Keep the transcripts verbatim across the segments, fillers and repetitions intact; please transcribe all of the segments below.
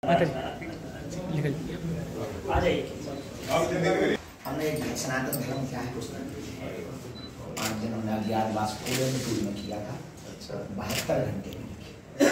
हमने सनातन धर्म क्या है पुस्तक पाँच दिन हमने अज्ञातवास पूरे में टूर में किया था। अच्छा बहत्तर घंटे में।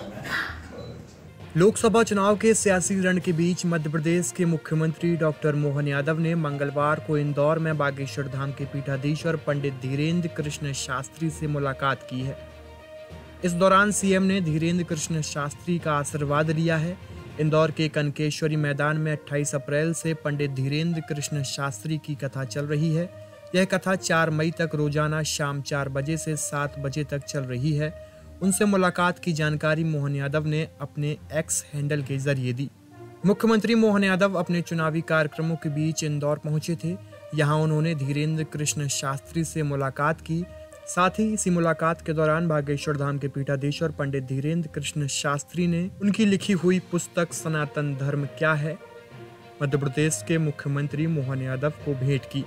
लोकसभा चुनाव के सियासी रण के बीच मध्य प्रदेश के मुख्यमंत्री डॉक्टर मोहन यादव ने मंगलवार को इंदौर में बागेश्वर धाम के पीठाधीश और पंडित धीरेन्द्र कृष्ण शास्त्री से मुलाकात की है। इस दौरान सीएम ने धीरेन्द्र कृष्ण शास्त्री का आशीर्वाद लिया है। इंदौर के कनकेश्वरी मैदान में अट्ठाईस अप्रैल से पंडित धीरेन्द्र कृष्ण शास्त्री की कथा चल रही है। यह कथा चार मई तक रोजाना शाम चार बजे से सात बजे तक चल रही है। उनसे मुलाकात की जानकारी मोहन यादव ने अपने एक्स हैंडल के जरिए दी। मुख्यमंत्री मोहन यादव अपने चुनावी कार्यक्रमों के बीच इंदौर पहुंचे थे। यहां उन्होंने धीरेन्द्र कृष्ण शास्त्री से मुलाकात की। साथ ही इसी मुलाकात के दौरान बागेश्वर धाम के पीठाधीश और पंडित धीरेन्द्र कृष्ण शास्त्री ने उनकी लिखी हुई पुस्तक सनातन धर्म क्या है मध्य प्रदेश के मुख्यमंत्री मोहन यादव को भेंट की।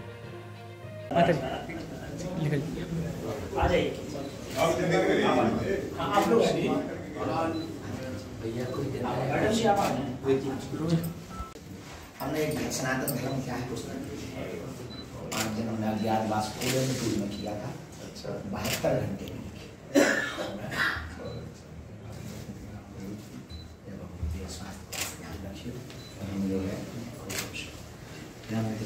हमने सनातन धर्म क्या है पुस्तक पाँच दिन हमने अज्ञातवास पूरे में टूर में किया था। अच्छा बहत्तर घंटे में।